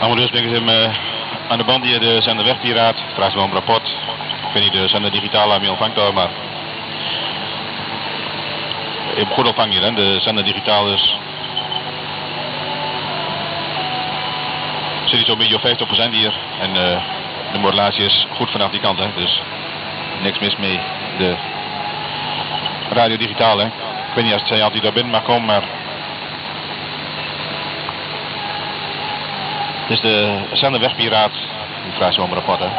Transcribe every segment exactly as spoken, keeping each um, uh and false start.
Amadeurs ben ik uh, aan de band hier de zender Wegpiraat. Vraag wel een rapport. Ik weet niet de zender digitaal aan je ontvangt daar, maar je hebt goed ontvang hier, hè? De zender digitaal dus. Er zit iets zo'n beetje op vijftig procent hier en uh, de modulatie is goed vanaf die kant, hè? Dus niks mis mee. De radio digitaal, hè? Ik weet niet als het zijn altijd daar binnen mag komen, maar het is de zender Wegpiraat. Ik vraag zo om een rapport, hè?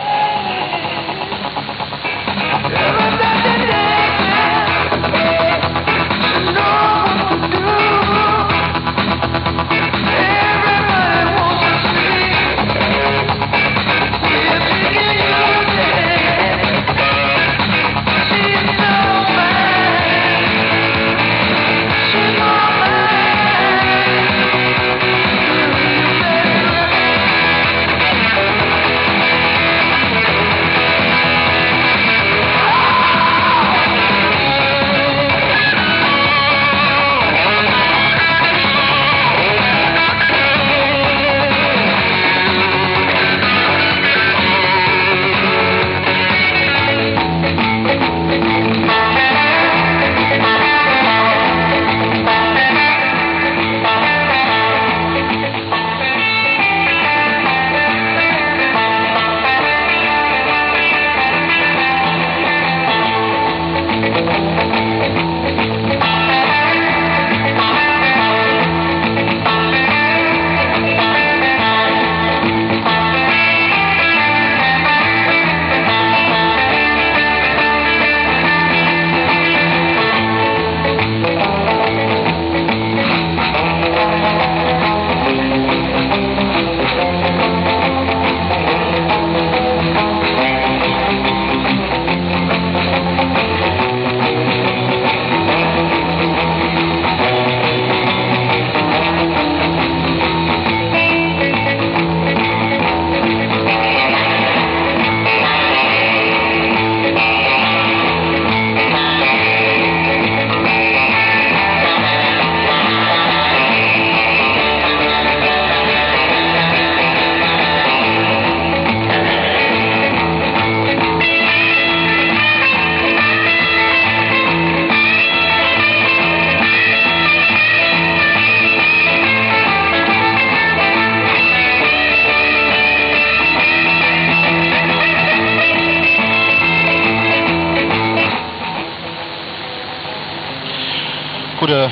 Goed, uh,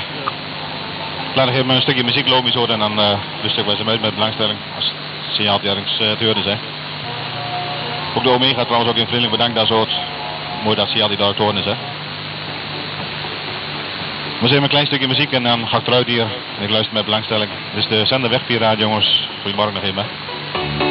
laat ik even een stukje muziek lopen zo en dan uh, dus ik was hem uit met belangstelling als het signaal ergens uh, te horen is. Hè. Ook de Omega trouwens ook in vriendelijk bedankt dat zo het mooi dat signaal die daar te horen is. Hè. We zijn een klein stukje muziek en dan ga ik eruit hier en ik luister met belangstelling. Dit is de zender Wegpiraat, jongens. Goedemorgen nog even. Hè.